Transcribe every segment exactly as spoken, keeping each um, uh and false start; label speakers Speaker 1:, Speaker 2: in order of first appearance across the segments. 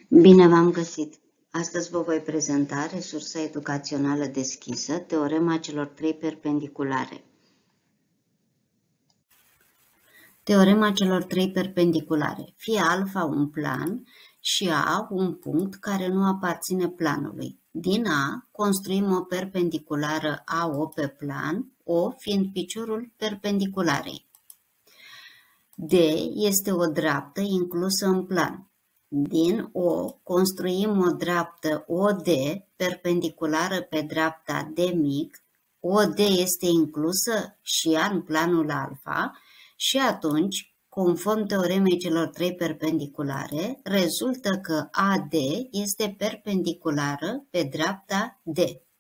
Speaker 1: Bine v-am găsit! Astăzi vă voi prezenta resursa educațională deschisă, teorema celor trei perpendiculare. Teorema celor trei perpendiculare. Fie alfa un plan și A un punct care nu aparține planului. Din A construim o perpendiculară A O pe plan, O fiind piciorul perpendicularei. D este o dreaptă inclusă în plan. Din O construim o dreaptă O D perpendiculară pe dreapta D mic. O D este inclusă și ea în planul alfa și atunci, conform teoremei celor trei perpendiculare, rezultă că A D este perpendiculară pe dreapta D.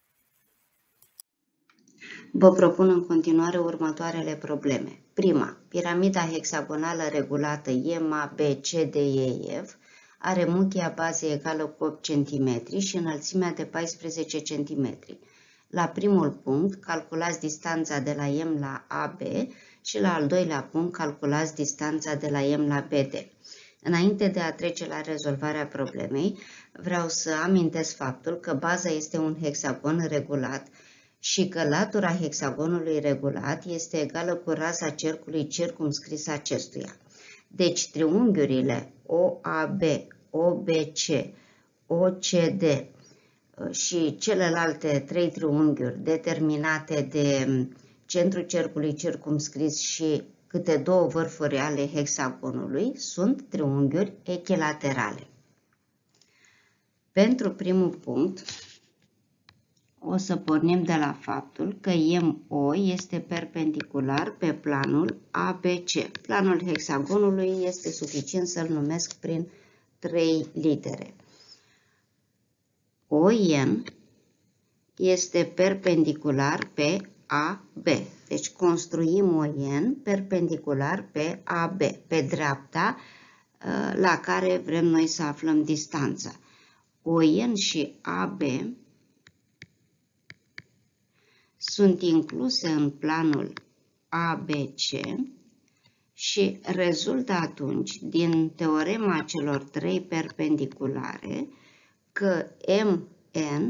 Speaker 1: Vă propun în continuare următoarele probleme. Prima, piramida hexagonală regulată E M A B C D E F are muchia bazei egală cu opt centimetri și înălțimea de paisprezece centimetri. La primul punct, calculați distanța de la M la A B și la al doilea punct, calculați distanța de la M la B D. Înainte de a trece la rezolvarea problemei, vreau să amintesc faptul că baza este un hexagon regulat și că latura hexagonului regulat este egală cu raza cercului circumscris acestuia. Deci triunghiurile O A B, O B C, O C D și celelalte trei triunghiuri determinate de centrul cercului circumscris și câte două vârfuri ale hexagonului sunt triunghiuri echilaterale. Pentru primul punct, o să pornim de la faptul că M O este perpendicular pe planul A B C. Planul hexagonului este suficient să-l numesc prin trei litere. O N este perpendicular pe A B. Deci construim O N perpendicular pe A B, pe dreapta la care vrem noi să aflăm distanța. O N și A B sunt incluse în planul A B C și rezultă atunci din teorema celor trei perpendiculare că M N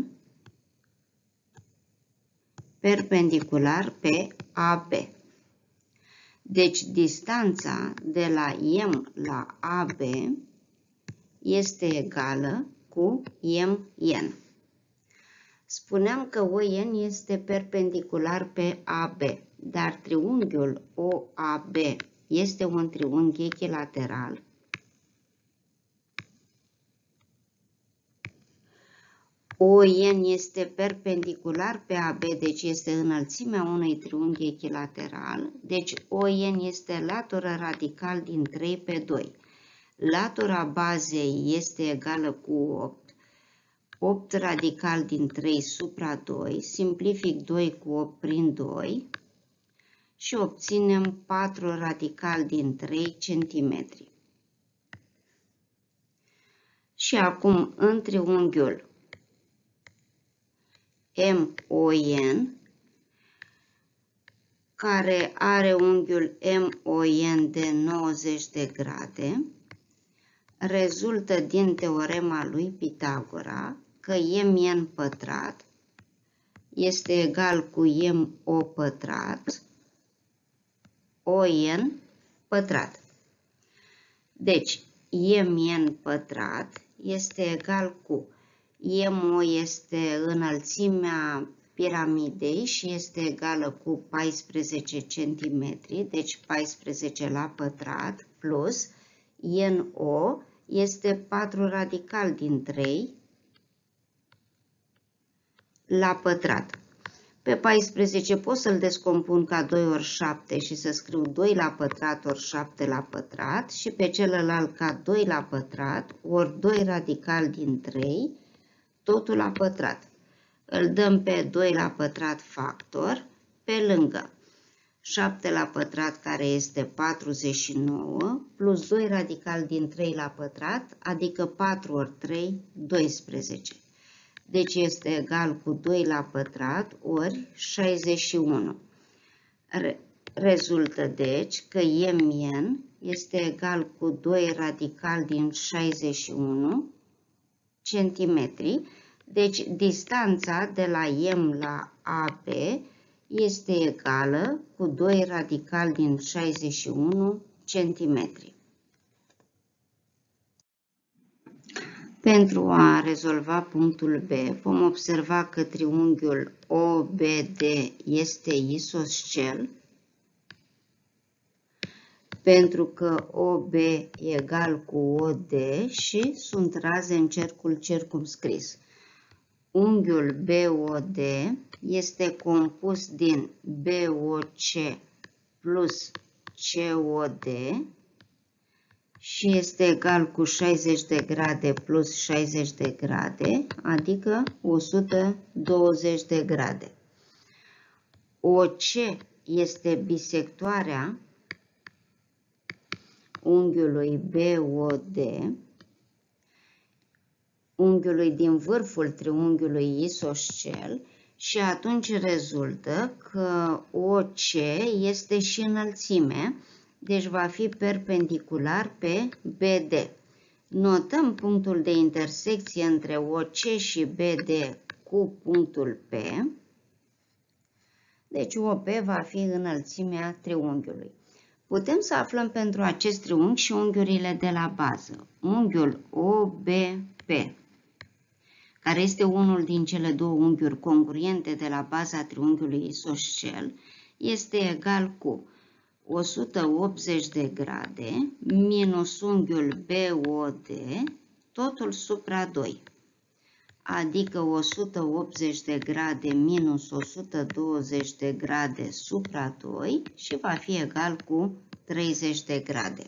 Speaker 1: perpendicular pe A B. Deci distanța de la M la A B este egală cu M N. Spuneam că O N este perpendicular pe A B, dar triunghiul O A B este un triunghi echilateral. O N este perpendicular pe A B, deci este înălțimea unui triunghi echilateral. Deci O N este latura radical din trei pe doi. Latura bazei este egală cu opt. opt radical din trei supra doi, simplific doi cu opt prin doi și obținem patru radical din trei centimetri. Și acum în triunghiul M O N, care are unghiul M O N de nouăzeci de grade, rezultă din teorema lui Pitagora că M N pătrat este egal cu M O pătrat O N pătrat. Deci M N pătrat este egal cu M O este înălțimea piramidei și este egală cu paisprezece centimetri, deci paisprezece la pătrat, plus N O este patru radical din trei la pătrat. Pe paisprezece pot să-l descompun ca doi ori șapte și să scriu doi la pătrat ori șapte la pătrat și pe celălalt ca doi la pătrat ori doi radical din trei, totul la pătrat. Îl dăm pe doi la pătrat factor, pe lângă șapte la pătrat care este patruzeci și nouă, plus doi radical din trei la pătrat, adică patru ori trei, doisprezece. Deci este egal cu doi la pătrat ori șaizeci și unu. Re rezultă deci că M N este egal cu doi radical din șaizeci și unu centimetri. Deci distanța de la M la A B este egală cu doi radical din șaizeci și unu centimetri. Pentru a rezolva punctul B, vom observa că triunghiul O B D este isoscel, pentru că O B e egal cu O D și sunt raze în cercul circumscris. Unghiul B O D este compus din B O C plus C O D și este egal cu șaizeci de grade plus șaizeci de grade, adică o sută douăzeci de grade. O C este bisectoarea unghiului B O D, unghiului din vârful triunghiului isoscel, și atunci rezultă că O C este și înălțime, deci va fi perpendicular pe B D. Notăm punctul de intersecție între O C și B D cu punctul P. Deci O P va fi înălțimea triunghiului. Putem să aflăm pentru acest triunghi și unghiurile de la bază. Unghiul O B P, care este unul din cele două unghiuri congruente de la baza triunghiului isoscel, este egal cu o sută optzeci de grade minus unghiul B O D, totul supra doi, adică o sută optzeci de grade minus o sută douăzeci de grade supra doi și va fi egal cu treizeci de grade.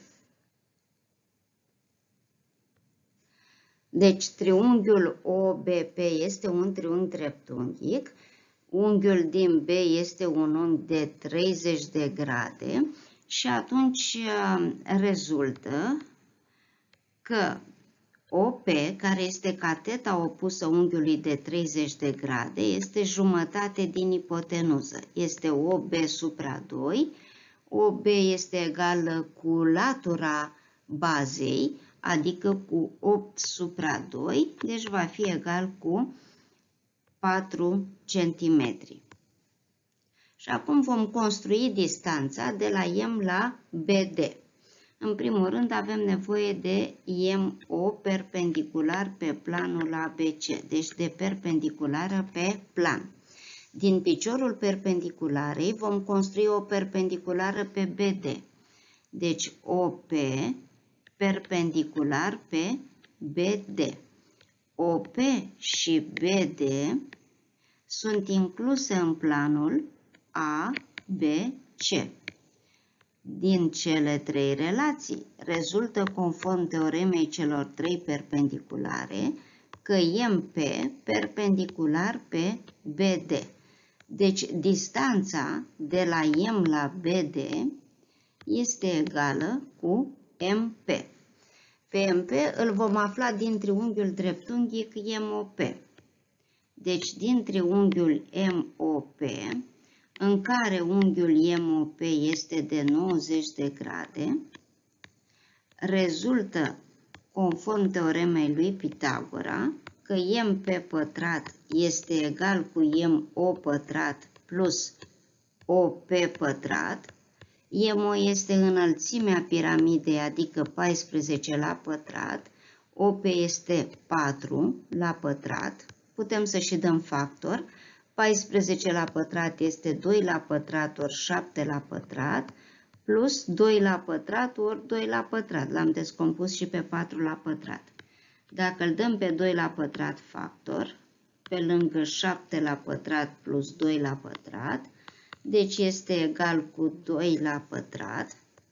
Speaker 1: Deci triunghiul O B P este un triunghi dreptunghic, unghiul din B este un unghi de treizeci de grade și atunci rezultă că O P, care este cateta opusă unghiului de treizeci de grade, este jumătate din ipotenuză. Este O B supra doi, O B este egală cu latura bazei, adică cu opt supra doi, deci va fi egal cu patru centimetri. Și acum vom construi distanța de la M la B D. În primul rând avem nevoie de M O perpendicular pe planul A B C, deci de perpendiculară pe plan. Din piciorul perpendicularei vom construi o perpendiculară pe B D. Deci O P perpendicular pe B D. O P și B D sunt incluse în planul A B C. Din cele trei relații rezultă, conform teoremei celor trei perpendiculare, că M P perpendicular pe B D. Deci distanța de la M la B D este egală cu M P. Pe M P îl vom afla din triunghiul dreptunghic M O P. Deci din triunghiul M O P, în care unghiul M O P este de nouăzeci de grade, rezultă, conform teoremei lui Pitagora, că M P pătrat este egal cu M O pătrat plus O P pătrat. M O este înălțimea piramidei, adică paisprezece la pătrat, O P este patru la pătrat, putem să și dăm factor, paisprezece la pătrat este doi la pătrat ori șapte la pătrat, plus doi la pătrat ori doi la pătrat, l-am descompus și pe patru la pătrat. Dacă îl dăm pe doi la pătrat factor, pe lângă șapte la pătrat plus doi la pătrat, deci este egal cu doi la pătrat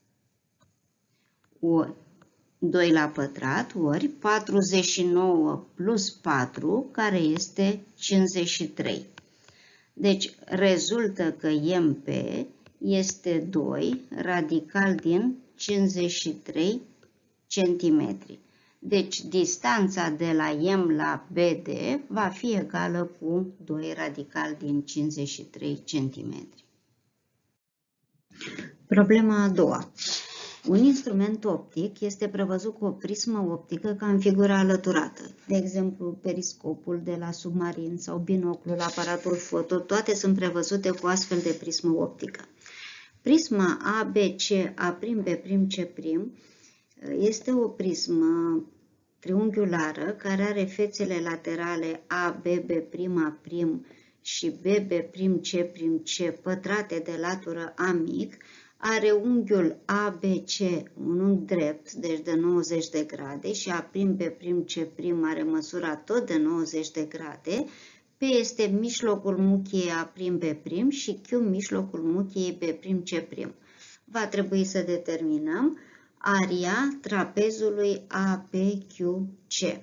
Speaker 1: ori doi la pătrat ori patruzeci și nouă plus patru, care este cincizeci și trei. Deci rezultă că M P este doi radical din cincizeci și trei centimetri. Deci distanța de la M la B D va fi egală cu doi radical din cincizeci și trei centimetri. Problema a doua. Un instrument optic este prevăzut cu o prismă optică ca în figura alăturată. De exemplu, periscopul de la submarin sau binoclul, aparatul foto, toate sunt prevăzute cu astfel de prismă optică. Prisma A B C A' B' C' este o prismă triunghiulară care are fețele laterale A B B' A' și B B' C' C pătrate de latură A mic, are unghiul A B C un unghi drept, deci de nouăzeci de grade, și A' B' C' are măsura tot de nouăzeci de grade. P este mijlocul muchiei A' B' și Q mijlocul muchiei B' C'. Va trebui să determinăm aria trapezului A P Q C.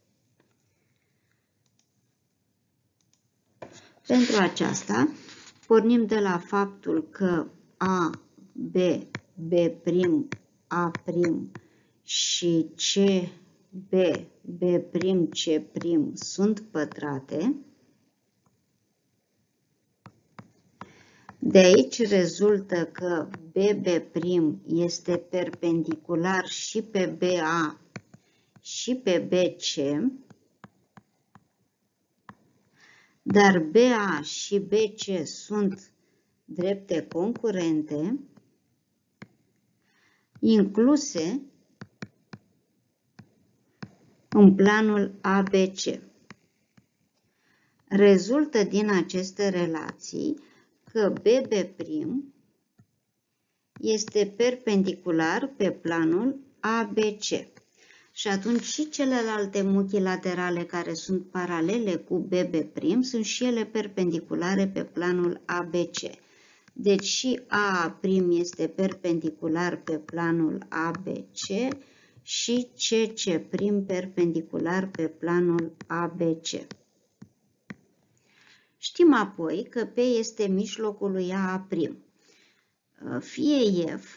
Speaker 1: Pentru aceasta, pornim de la faptul că A, B, B', A' și C, B, B', C' sunt pătrate. De aici rezultă că B B' este perpendicular și pe B A și pe B C, dar B A și B C sunt drepte concurente, incluse în planul A B C. Rezultă din aceste relații că B B' este perpendicular pe planul A B C. Și atunci și celelalte muchii laterale care sunt paralele cu B B' sunt și ele perpendiculare pe planul A B C. Deci și A' este perpendicular pe planul A B C și C C' perpendicular pe planul A B C. Știm apoi că P este mijlocul lui A'. Fie F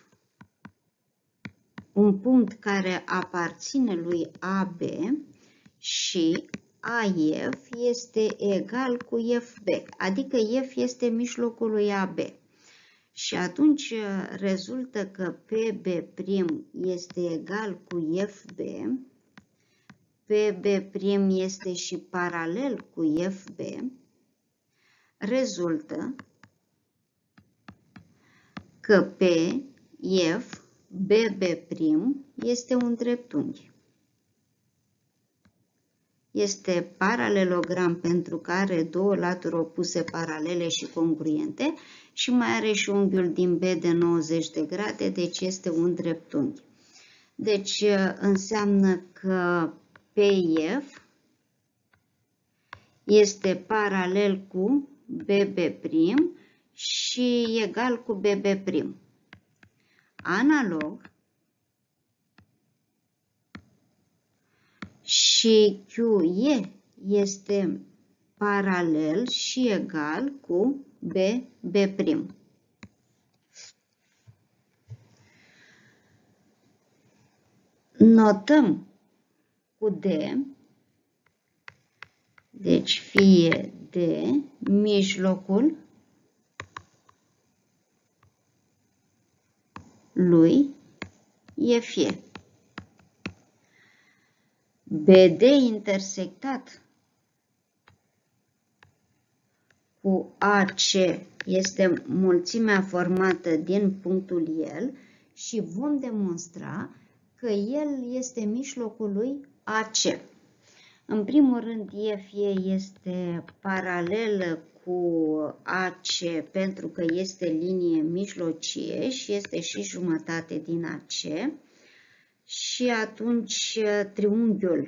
Speaker 1: un punct care aparține lui A B și A F este egal cu F B, adică F este mijlocul lui A B. Și atunci rezultă că P B' este egal cu F B, P B' este și paralel cu F B, rezultă că P F B B' este un dreptunghi. Este paralelogram pentru că are două laturi opuse paralele și congruente și mai are și unghiul din B de nouăzeci de grade, deci este un dreptunghi. Deci înseamnă că P F este paralel cu B B' și egal cu B B'. Analog, și Q E este paralel și egal cu B B'. Notăm cu D, deci fie D mijlocul lui e fie. B D intersectat cu A C este mulțimea formată din punctul el și vom demonstra că el este mijlocul lui A C. În primul rând, F E este paralelă cu A C pentru că este linie mijlocie și este și jumătate din A C. Și atunci triunghiul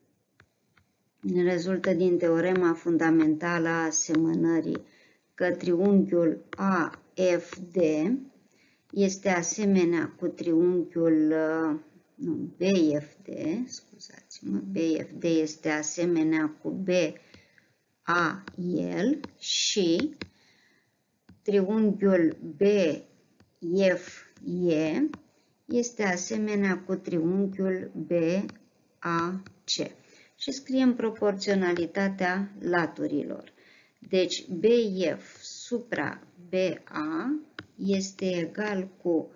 Speaker 1: rezultă din teorema fundamentală a asemănării că triunghiul A F D este asemenea cu triunghiul nu, B F D, scuzați-mă, B F D este asemenea cu B A L și triunghiul B F E este asemenea cu triunghiul B A C. Și scriem proporționalitatea laturilor. Deci B F supra B A este egal cu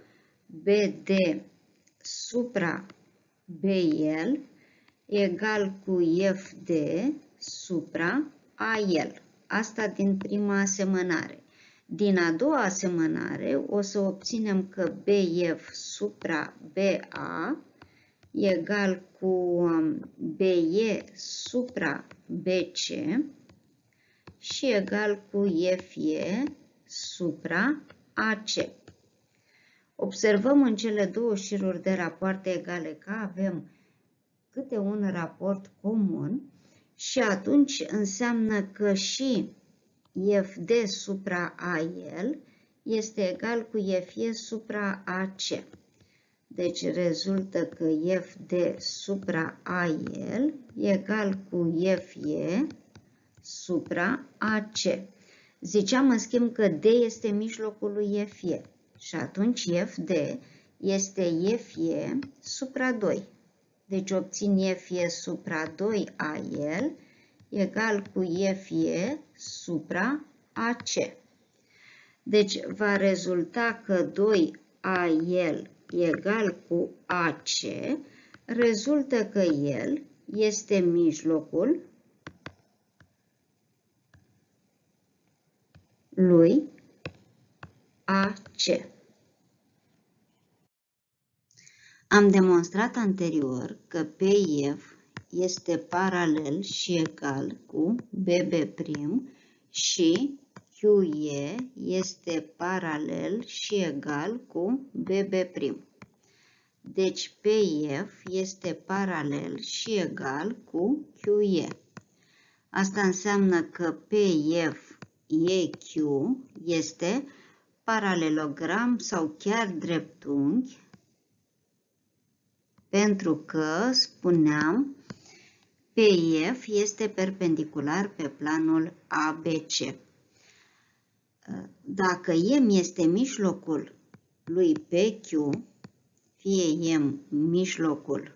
Speaker 1: B D supra B L egal cu F D supra A L. Asta din prima asemănare. Din a doua asemănare o să obținem că B F supra B A egal cu B E supra B C și egal cu F E supra A C. Observăm în cele două șiruri de rapoarte egale că avem câte un raport comun și atunci înseamnă că și F D supra A L este egal cu F E supra A C. Deci rezultă că F D supra A L egal cu F E supra A C. Ziceam în schimb că D este mijlocul lui F E și atunci F D este F E supra doi. Deci obțin F E supra doi A L egal cu F E supra A C. Deci va rezulta că doi A L egal cu A C, rezultă că el este mijlocul lui A C. Am demonstrat anterior că P F este paralel și egal cu B B' și Q E este paralel și egal cu B B'. Deci P F este paralel și egal cu Q E. Asta înseamnă că P F E Q este paralelogram sau chiar dreptunghi, pentru că, spuneam, P F este perpendicular pe planul A B C. Dacă M este mijlocul lui P Q, fie M mijlocul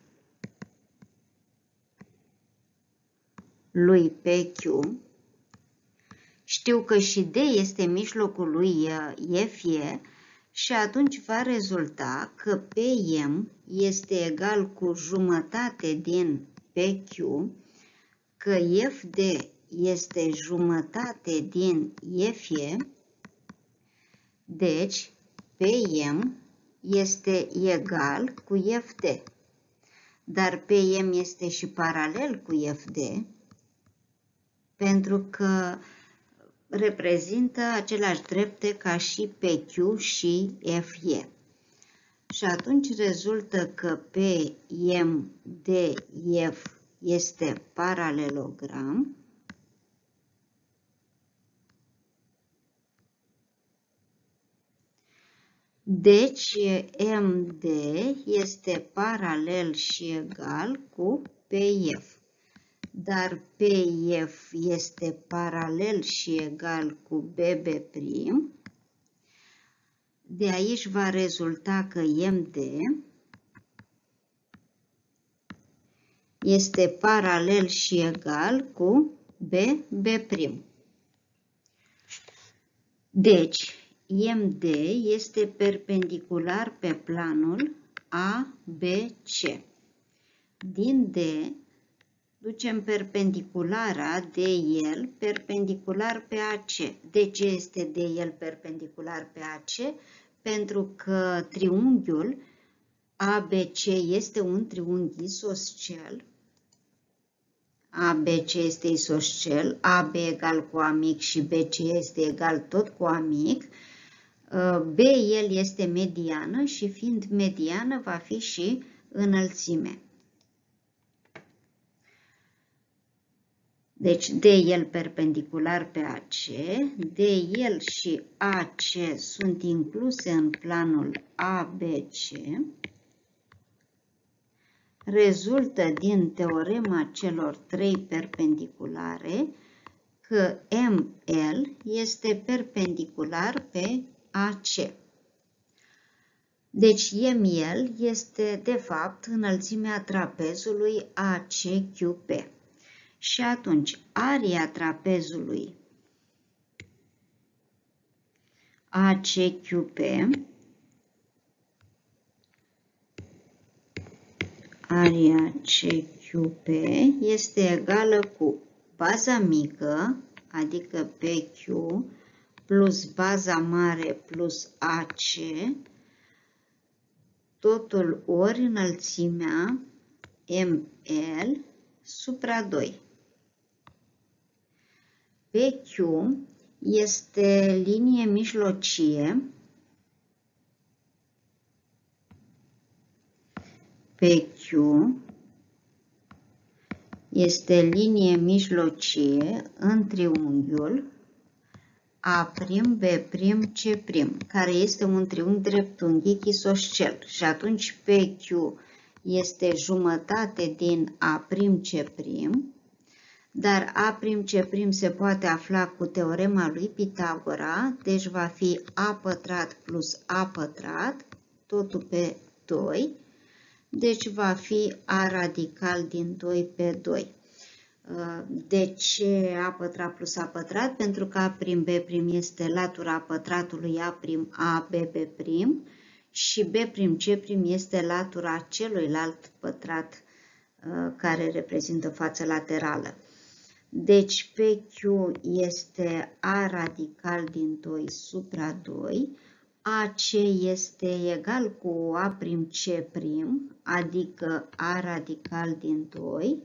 Speaker 1: lui P Q, știu că și D este mijlocul lui F E și atunci va rezulta că P M este egal cu jumătate din P Q, că F D este jumătate din F E, deci P M este egal cu F D. Dar P M este și paralel cu F D, pentru că reprezintă aceleași drepte ca și P Q și F E. Și atunci rezultă că P M D F este paralelogram deci M D este paralel și egal cu P F. Dar P F este paralel și egal cu B B', de aici va rezulta că M D este paralel și egal cu B B'. Deci, M D este perpendicular pe planul A B C. Din D ducem perpendiculara de el perpendicular pe A C. De ce este de el perpendicular pe A C? Pentru că triunghiul A B C este un triunghi isoscel. A B C este isoscel, A B egal cu A mic și B C este egal tot cu A mic. B L este mediană și fiind mediană va fi și înălțime. Deci D L perpendicular pe A C, D L și A C sunt incluse în planul A B C. Rezultă din teorema celor trei perpendiculare că M L este perpendicular pe A C. Deci M L este de fapt înălțimea trapezului A C Q P. Și atunci aria trapezului A C Q P aria C Q P este egală cu baza mică, adică P Q, plus baza mare plus A C, totul ori înălțimea M L supra doi. P Q este linie mijlocie P Q este linie mijlocie în triunghiul A', B', C', care este un triunghi dreptunghic isoscel. Și atunci P Q este jumătate din A', C', dar A', C' se poate afla cu teorema lui Pitagora, deci va fi A pătrat plus A pătrat, totul pe doi, deci va fi A radical din doi pe doi. De ce A pătrat plus A pătrat? Pentru că A', B' este latura pătratului A', A, B, B' și B', C' este latura celuilalt pătrat care reprezintă față laterală. Deci P Q este A radical din doi supra doi, A C este egal cu A', C', adică A radical din doi,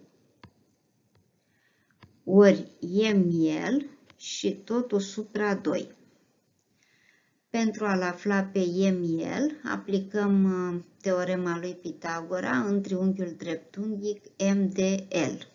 Speaker 1: ori M L și totul supra doi. Pentru a-l afla pe M L, aplicăm teorema lui Pitagora în triunghiul dreptunghic M D L.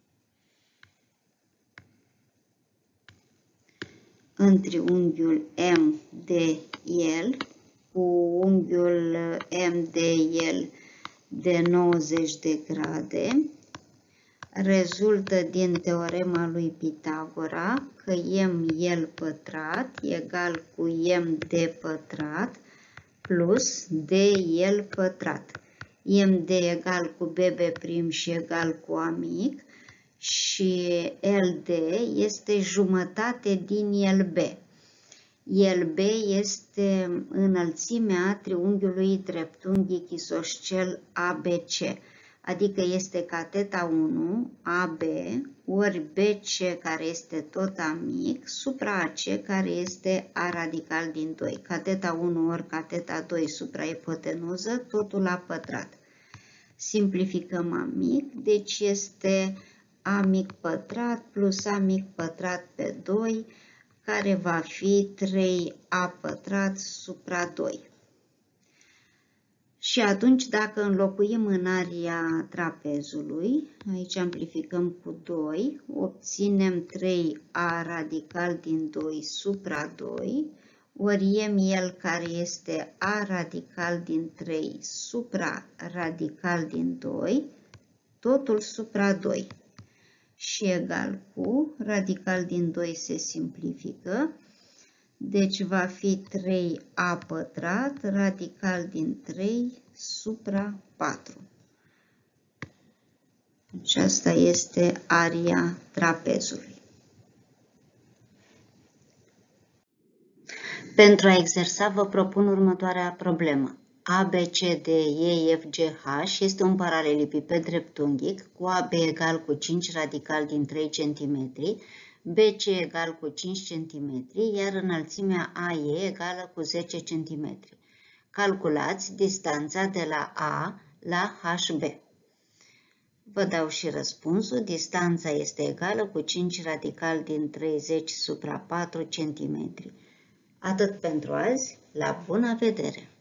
Speaker 1: În triunghiul M D L, cu unghiul M D L de nouăzeci de grade, rezultă din teorema lui Pitagora că M L pătrat egal cu M D pătrat plus D L pătrat. M D egal cu B B' și egal cu A mic și L D este jumătate din L B. L B este înălțimea triunghiului dreptunghic isoscel A B C, adică este cateta unu A B ori B C care este tot A mic supra A C care este A radical din doi. Cateta unu ori cateta doi supra ipotenuză, totul la pătrat. Simplificăm A mic, deci este A mic pătrat plus A mic pătrat pe doi, care va fi trei A pătrat supra doi. Și atunci, dacă înlocuim în aria trapezului, aici amplificăm cu doi, obținem trei A radical din doi supra doi, ori M L care este A radical din trei supra radical din doi, totul supra doi. Și egal cu, radical din doi se simplifică, deci va fi trei A pătrat, radical din trei supra patru. Deci asta este aria trapezului. Pentru a exersa vă propun următoarea problemă. A B C D E F G H este un paralelipiped dreptunghic cu A B egal cu cinci radical din trei centimetri, B C egal cu cinci centimetri, iar înălțimea A E egală cu zece centimetri. Calculați distanța de la A la H B. Vă dau și răspunsul. Distanța este egală cu cinci radical din treizeci supra patru centimetri. Atât pentru azi. La bună vedere!